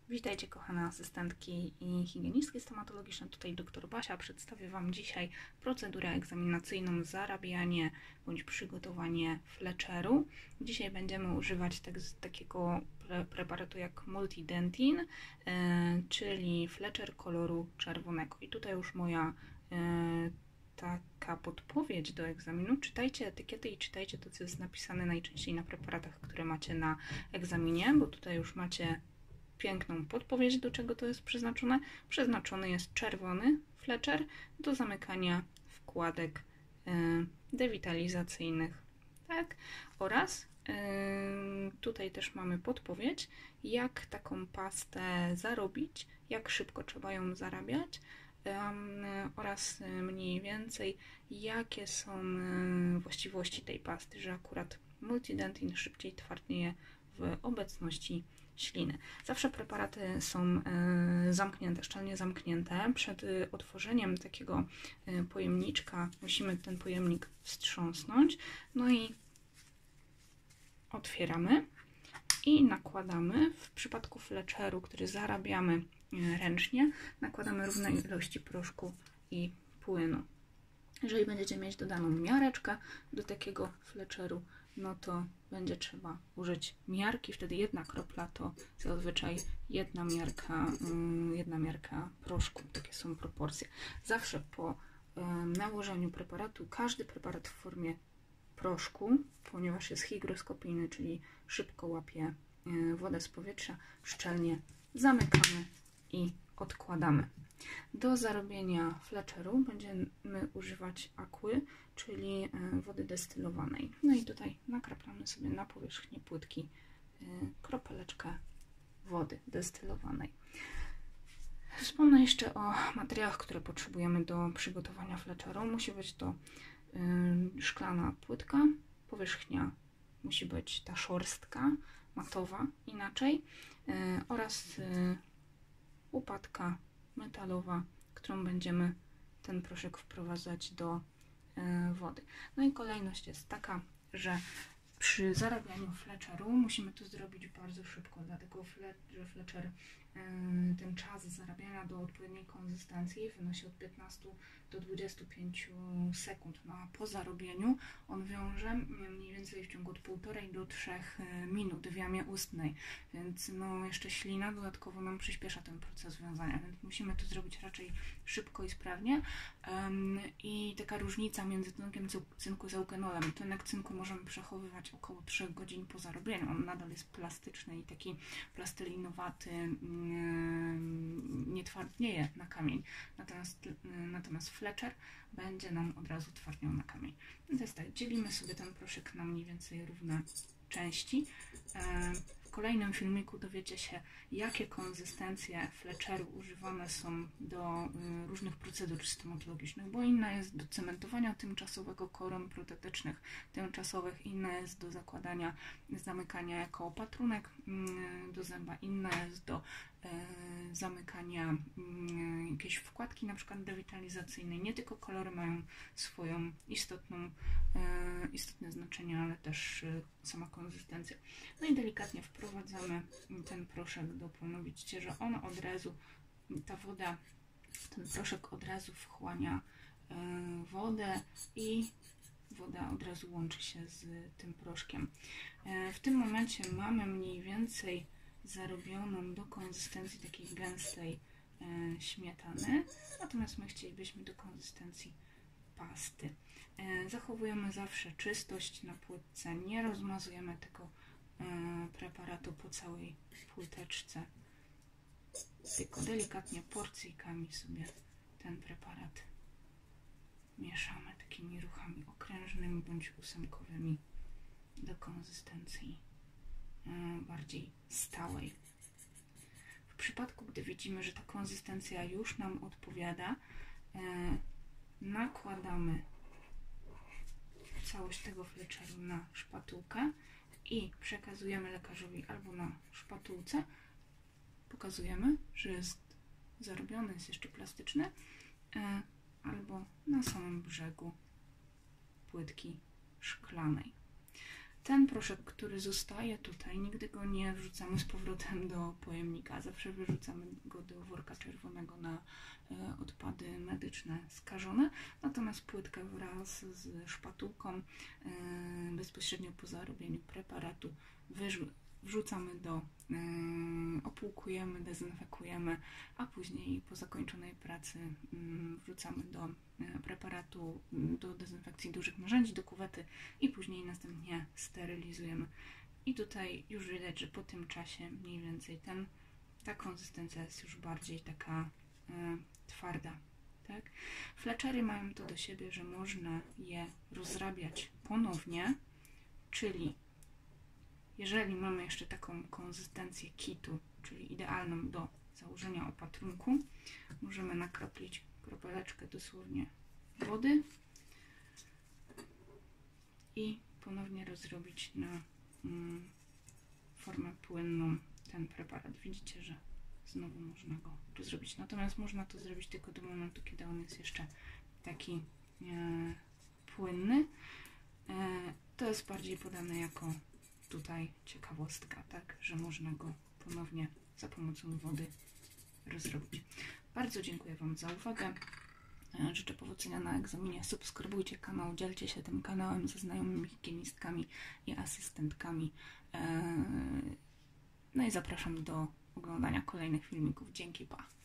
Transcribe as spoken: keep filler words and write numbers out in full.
Witajcie kochane asystentki i higienistki stomatologiczne, tutaj dr Basia. Przedstawię Wam dzisiaj procedurę egzaminacyjną zarabianie bądź przygotowanie Fletcheru. Dzisiaj będziemy używać tak, takiego pre, preparatu jak Multidentin, yy, czyli Fletcher koloru czerwonego. I tutaj już moja yy, taka podpowiedź do egzaminu. Czytajcie etykiety i czytajcie to, co jest napisane najczęściej na preparatach, które macie na egzaminie, bo tutaj już macie piękną podpowiedź, do czego to jest przeznaczone. Przeznaczony jest czerwony Fletcher do zamykania wkładek y, dewitalizacyjnych, tak? Oraz y, tutaj też mamy podpowiedź, jak taką pastę zarobić, jak szybko trzeba ją zarabiać y, oraz mniej więcej jakie są y, właściwości tej pasty, że akurat Multidentin szybciej twardnieje w obecności śliny. Zawsze preparaty są y, zamknięte, szczelnie zamknięte. Przed y, otworzeniem takiego y, pojemniczka musimy ten pojemnik wstrząsnąć. No i otwieramy i nakładamy. W przypadku Fletcheru, który zarabiamy y, ręcznie, nakładamy równe ilości proszku i płynu. Jeżeli będziecie mieć dodaną miareczkę do takiego Fletcheru, no to będzie trzeba użyć miarki, wtedy jedna kropla to zazwyczaj jedna miarka, jedna miarka proszku. Takie są proporcje. Zawsze po nałożeniu preparatu, każdy preparat w formie proszku, ponieważ jest hygroskopijny, czyli szybko łapie wodę z powietrza, szczelnie zamykamy i odkładamy. Do zarobienia Fletcheru będziemy używać aquy, czyli wody destylowanej. No i tutaj nakraplamy sobie na powierzchnię płytki kropeleczkę wody destylowanej. Wspomnę jeszcze o materiałach, które potrzebujemy do przygotowania Fletcheru. Musi być to szklana płytka, powierzchnia musi być ta szorstka, matowa inaczej, oraz łopatka metalowa, którą będziemy ten proszek wprowadzać do y, wody. No i kolejność jest taka, że przy zarabianiu Fletcheru musimy to zrobić bardzo szybko, dlatego że Fletcher, y, ten czas zarabiania do odpowiedniej konsystencji wynosi od piętnastu do dwudziestu pięciu sekund. No a po zarobieniu on wiąże mniej więcej w ciągu od półtorej do trzech minut w jamie ustnej, więc no jeszcze ślina dodatkowo nam przyspiesza ten proces wiązania, więc musimy to zrobić raczej szybko i sprawnie. Um, I taka różnica między tlenkiem cynku z eugenolem. Tlenek cynku możemy przechowywać około trzech godzin po zarobieniu. On nadal jest plastyczny i taki plastelinowaty, nie twardnieje na kamień. Natomiast, natomiast Fletcher będzie nam od razu twardniał na kamień. No to jest tak, dzielimy sobie ten proszek na mniej więcej równe części. W kolejnym filmiku dowiecie się, jakie konsystencje Fletcheru używane są do różnych procedur stomatologicznych, bo inna jest do cementowania tymczasowego koron protetycznych, tymczasowych, inna jest do zakładania, zamykania jako opatrunek do zęba, inna jest do e, zamykania e, jakiejś wkładki, na przykład dewitalizacyjnej. Nie tylko kolory mają swoją istotną, e, istotne znaczenie, ale też e, sama konsystencja. No i delikatnie wprowadzamy ten proszek do płynu. Widzicie, że on od razu, ta woda, ten proszek od razu wchłania e, wodę i woda od razu łączy się z tym proszkiem. E, w tym momencie mamy mniej więcej zarobioną do konsystencji takiej gęstej e, śmietany, natomiast my chcielibyśmy do konsystencji pasty. E, zachowujemy zawsze czystość na płytce, nie rozmazujemy tego e, preparatu po całej płyteczce, tylko delikatnie porcyjkami sobie ten preparat mieszamy takimi ruchami okrężnymi bądź ósemkowymi do konsystencji e, bardziej stałej. W przypadku, gdy widzimy, że ta konsystencja już nam odpowiada, e, nakładamy całość tego Fletcheru na szpatułkę i przekazujemy lekarzowi albo na szpatułce, pokazujemy, że jest zarobiony, jest jeszcze plastyczny, e, albo na samym brzegu płytki szklanej. ten proszek, który zostaje tutaj, nigdy go nie wrzucamy z powrotem do pojemnika. Zawsze wyrzucamy go do worka czerwonego na odpady medyczne skażone. Natomiast płytkę wraz z szpatułką bezpośrednio po zarobieniu preparatu wrzucamy do, opłukujemy, dezynfekujemy, a później po zakończonej pracy wrzucamy do preparatu do dezynfekcji dużych narzędzi, do kuwety i później następnie sterylizujemy. I tutaj już widać, że po tym czasie mniej więcej ten, ta konsystencja jest już bardziej taka e, twarda. Tak? Fletchery mają to do siebie, że można je rozrabiać ponownie, czyli jeżeli mamy jeszcze taką konsystencję kitu, czyli idealną do założenia opatrunku, możemy nakroplić kropeleczkę dosłownie wody i ponownie rozrobić na mm, formę płynną ten preparat. Widzicie, że znowu można go tu zrobić. Natomiast można to zrobić tylko do momentu, kiedy on jest jeszcze taki e, płynny. E, to jest bardziej podane jako tutaj ciekawostka, tak, że można go ponownie za pomocą wody rozrobić. Bardzo dziękuję Wam za uwagę. Życzę powodzenia na egzaminie. Subskrybujcie kanał, dzielcie się tym kanałem ze znajomymi higienistkami i asystentkami. No i zapraszam do oglądania kolejnych filmików. Dzięki, pa!